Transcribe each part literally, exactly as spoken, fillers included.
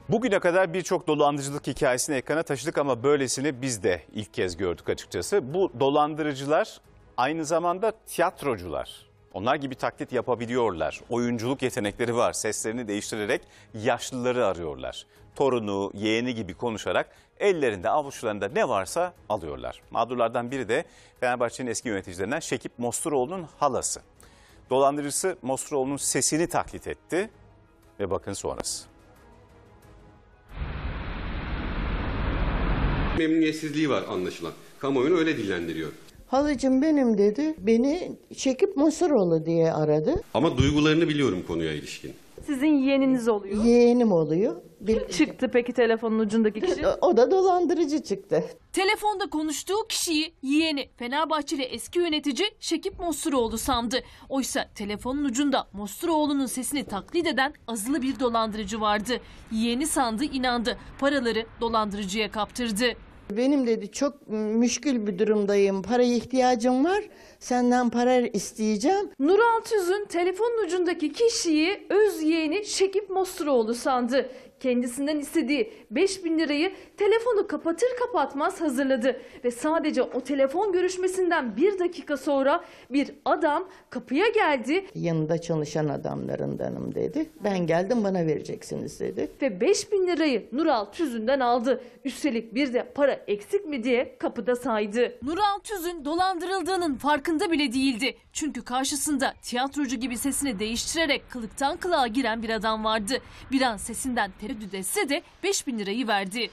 Bugüne kadar birçok dolandırıcılık hikayesini ekrana taşıdık ama böylesini biz de ilk kez gördük açıkçası. Bu dolandırıcılar aynı zamanda tiyatrocular. Onlar gibi taklit yapabiliyorlar. Oyunculuk yetenekleri var. Seslerini değiştirerek yaşlıları arıyorlar. Torunu, yeğeni gibi konuşarak ellerinde, avuçlarında ne varsa alıyorlar. Mağdurlardan biri de Fenerbahçe'nin eski yöneticilerinden Şekip Mosturoğlu'nun halası. Dolandırıcısı Mosturoğlu'nun sesini taklit etti ve bakın sonrası. Memnuniyetsizliği var anlaşılan. Kamuoyunu öyle dillendiriyor. Halacığım benim dedi, beni Şekip Mosturoğlu diye aradı. Ama duygularını biliyorum konuya ilişkin. Sizin yeğeniniz oluyor. Yeğenim oluyor. Bir, Çıktı peki telefonun ucundaki kişi? o da dolandırıcı çıktı. Telefonda konuştuğu kişiyi yeğeni Fenerbahçeli eski yönetici Şekip Mosturoğlu sandı. Oysa telefonun ucunda Mosturoğlu'nun sesini taklit eden azılı bir dolandırıcı vardı. Yeğeni sandı, inandı. Paraları dolandırıcıya kaptırdı. Benim dedi çok müşkül bir durumdayım, paraya ihtiyacım var, senden para isteyeceğim. Nural Tüzün telefonun ucundaki kişiyi öz yeğeni Şekip Mosturoğlu sandı. Kendisinden istediği beş bin lirayı telefonu kapatır kapatmaz hazırladı. Ve sadece o telefon görüşmesinden bir dakika sonra bir adam kapıya geldi. Yanında çalışan adamlarındanım dedi. Ben geldim, bana vereceksiniz dedi. Ve beş bin lirayı Nural Tüzün'den aldı. Üstelik bir de para eksik mi diye kapıda saydı. Nural Tüzün dolandırıldığının farkında bile değildi. Çünkü karşısında tiyatrocu gibi sesini değiştirerek kılıktan kılığa giren bir adam vardı. Bir an sesinden tereddüt etse de beş bin lirayı verdi.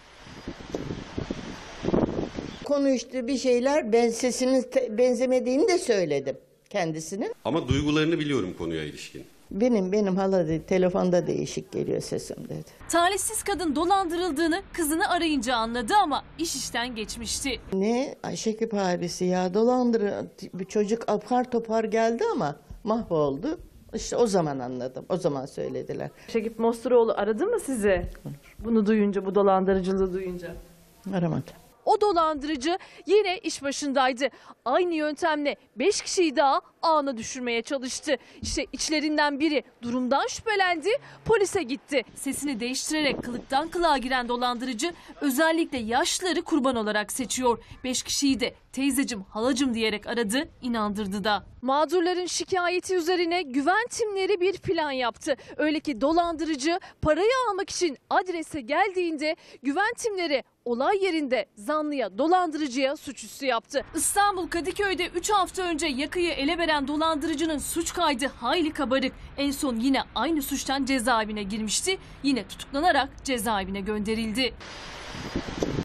Konuştu bir şeyler, ben sesinin benzemediğini de söyledim kendisinin. Ama duygularını biliyorum konuya ilişkin. Benim benim hala dedi, telefonda değişik geliyor sesim dedi. Talihsiz kadın dolandırıldığını kızını arayınca anladı ama iş işten geçmişti. Ne Şekip abisi ya, dolandırı bir çocuk apar topar geldi ama mahvoldu. İşte o zaman anladım, o zaman söylediler. Şekip Mosturoğlu aradı mı sizi? Bunu duyunca, bu dolandırıcılığı duyunca. Aramadı. O dolandırıcı yine iş başındaydı. Aynı yöntemle beş kişiyi daha ağına düşürmeye çalıştı. İşte içlerinden biri durumdan şüphelendi, polise gitti. Sesini değiştirerek kılıktan kılığa giren dolandırıcı özellikle yaşlıları kurban olarak seçiyor. Beş kişiyi de teyzecim, halacım diyerek aradı, inandırdı da. Mağdurların şikayeti üzerine güven timleri bir plan yaptı. Öyle ki dolandırıcı parayı almak için adrese geldiğinde güven timleri olay yerinde zanlıya, dolandırıcıya suçüstü yaptı. İstanbul Kadıköy'de üç hafta önce yakayı ele veren dolandırıcının suç kaydı hayli kabarık. En son yine aynı suçtan cezaevine girmişti. Yine tutuklanarak cezaevine gönderildi.